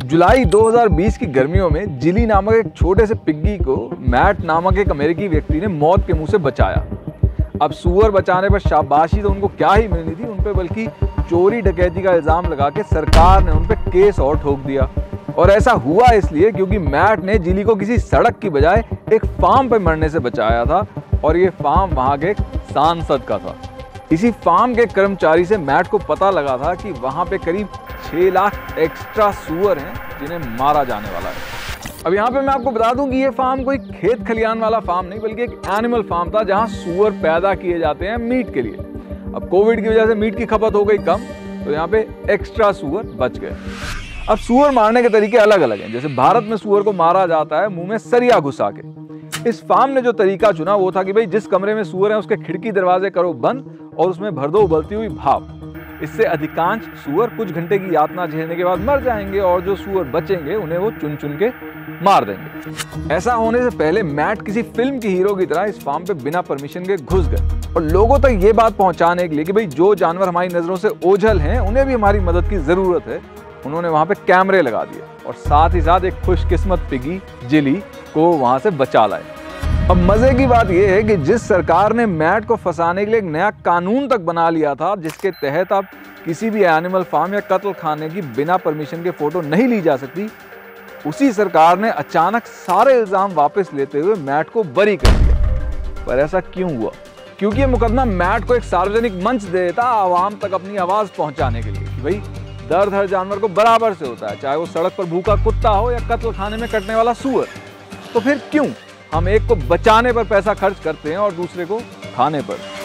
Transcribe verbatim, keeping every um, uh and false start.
जुलाई दो हज़ार बीस की गर्मियों में जिली नामक एक छोटे से पिग्गी को मैट नामक एक अमेरिकी व्यक्ति ने मौत के मुंह से बचाया। अब सुअर बचाने पर शाबाशी तो उनको क्या ही मिलनी थी उन पे, बल्कि चोरी डकैती का इल्जाम लगा के सरकार ने उन पे केस और ठोक दिया। और ऐसा हुआ इसलिए क्योंकि मैट ने जिली को किसी सड़क की बजाय एक फार्म पे मरने से बचाया था, और ये फार्म वहां के एक सांसद का था। इसी फार्म के कर्मचारी से मैट को पता लगा था कि वहां पे करीब छह लाख एक्स्ट्रा सुअर हैं जिन्हें मारा जाने वाला है। अब यहाँ पे मैं आपको बता दूं कि ये फार्म कोई खेत खलियान वाला फार्म नहीं, बल्कि एक एनिमल फार्म था जहाँ सुअर पैदा किए जाते हैं मीट के लिए। अब कोविड की वजह से मीट की खपत हो गई कम, तो यहाँ पे एक्स्ट्रा सुअर बच गए। अब सुअर मारने के तरीके अलग अलग हैं। जैसे भारत में सुअर को मारा जाता है मुंह में सरिया घुसा के। इस फार्म ने जो तरीका चुना वो था कि भाई जिस कमरे में सुअर है उसके खिड़की दरवाजे करो बंद और उसमें भर दो उबलती हुई भाप। इससे अधिकांश सुअर कुछ घंटे की यातना झेलने के बाद मर जाएंगे, और जो सुअर बचेंगे उन्हें वो चुन चुन के मार देंगे। ऐसा होने से पहले मैट किसी फिल्म की हीरो की तरह इस फार्म पे बिना परमिशन के घुस गए, और लोगों तक ये बात पहुंचाने के लिए कि भाई जो जानवर हमारी नजरों से ओझल हैं उन्हें भी हमारी मदद की जरूरत है, उन्होंने वहां पे कैमरे लगा दिए और साथ ही साथ एक खुशकिस्मत पिगी जिली को वहां से बचा लाए। अब मजे की बात यह है कि जिस सरकार ने मैट को फंसाने के लिए एक नया कानून तक बना लिया था, जिसके तहत अब किसी भी एनिमल फार्म या कत्ल खाने की बिना परमिशन के फोटो नहीं ली जा सकती, उसी सरकार ने अचानक सारे इल्जाम वापस लेते हुए मैट को बरी कर दिया। पर ऐसा क्यों हुआ? क्योंकि ये मुकदमा मैट को एक सार्वजनिक मंच दे देता आवाम तक अपनी आवाज पहुंचाने के लिए कि भाई दर्द हर जानवर को बराबर से होता है, चाहे वो सड़क पर भूखा कुत्ता हो या कत्ल खाने में कटने वाला सुअर। तो फिर क्यों हम एक को बचाने पर पैसा खर्च करते हैं और दूसरे को खाने पर?